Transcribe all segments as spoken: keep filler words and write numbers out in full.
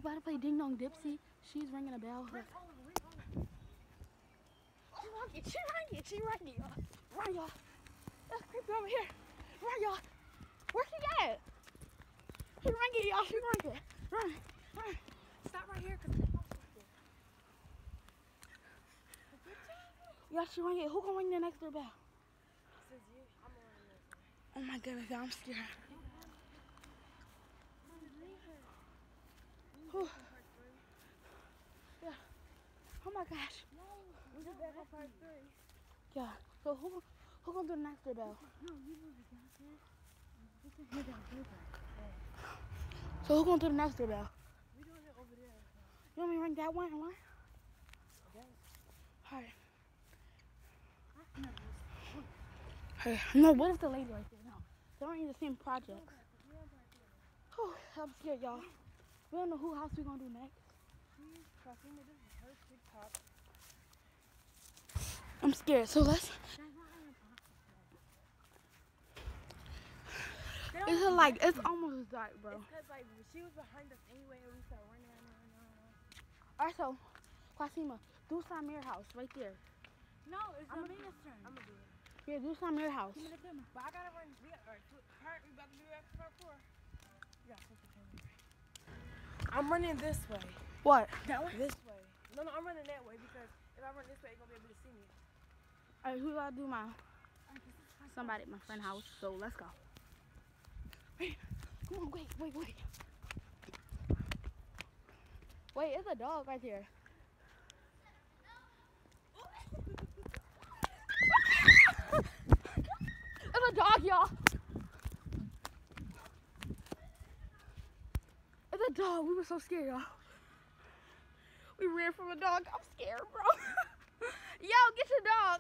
about to play Ding Dong Dipsy. She's ringing a bell. She rang it, she rang it, she rang it, y'all. Run, y'all. That's creepy over here. Run, y'all. Where's she at? She rang it, y'all. She rang it. Run, run. Stop right here, cause the house is there. Y'all, she rang it. Who gonna ring the next doorbell? This is you. I'm gonna ring this one. Oh my goodness, y'all, I'm scared. Whew. Yeah. Oh my gosh. No, we just back on part three. Yeah. So who who gonna do the next doorbell? No, you move it downstairs. We can hear that doorbell. So who gonna do the next doorbell? We doing it over there. You want me to ring that one and one? Okay. Alright. Hey, no, what if the lady right there? No. They're in the same projects. Oh, I'm scared, y'all. We don't know who house we gonna do next. I'm scared, so let's. It's like it's almost dark, bro. It's cause like she was behind us anyway, and we started running, running, running, running. Alright, so Quasima, do Samir house right there. No, it's Amina's turn. I'm gonna do it. Yeah, do Samir house. Give me the camera. But I gotta run. We got, all right, part, we about to do that part four. Yeah, flip the camera. I'm running this way. What? That way? This way. No, no, I'm running that way because if I run this way, you're gonna be able to see me. Alright, who gotta do my somebody at my friend's house? So let's go. Wait, come on, wait, wait, wait. Wait, it's a dog right here. It's a dog, y'all. It's a dog. We were so scared, y'all. We ran from a dog. I'm scared, bro. Yo, get your dog.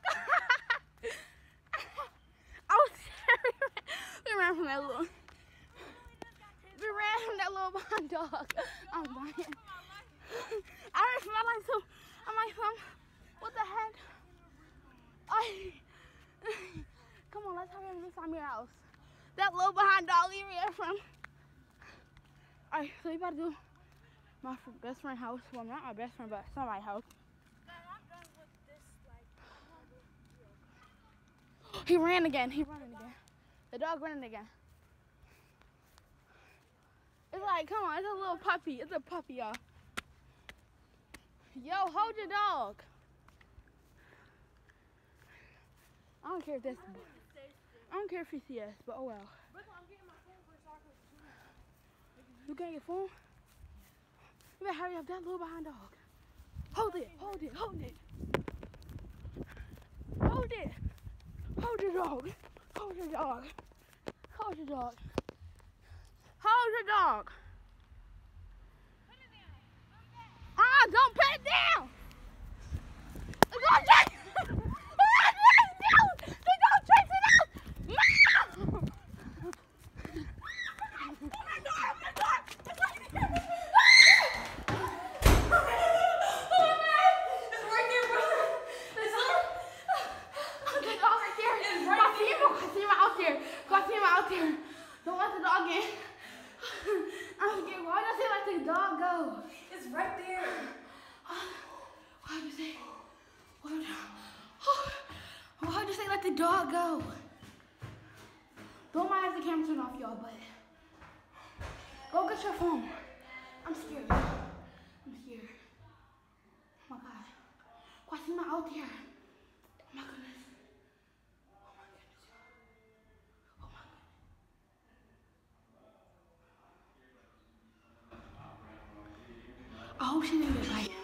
I was scared. We ran from that little. We ran from that little behind dog. I'm dying. I ran for my life too. I'm like, um, what the heck? I. Come on, let's hurry up and do Samir house. That little behind dog we ran from. Alright, so we about to do my best friend house. Well, not my best friend, but somebody's house. He ran again. He running again. The dog running again. It's like, come on, it's a little puppy. It's a puppy, y'all. Yo, hold your dog. I don't care if this. I don't care if he sees us, but oh well. You getting your phone? You better hurry up. That little behind dog. Hold it. Hold it. Hold it. Hold it. Hold your dog. Hold your dog. Hold your dog. Hold your dog. Ah, don't put it down. The dog chase. The dog chase it out. Don't let the dog in. I'm scared. Why does it let the dog go? It's right there. Why'd you say? Why'd you, why'd you say let the dog go? Don't mind if the camera turned off, y'all, but go get your phone. I'm scared, y'all. I'm scared. Oh my God. Quasima out there. Oh my goodness. I hope she didn't get bite.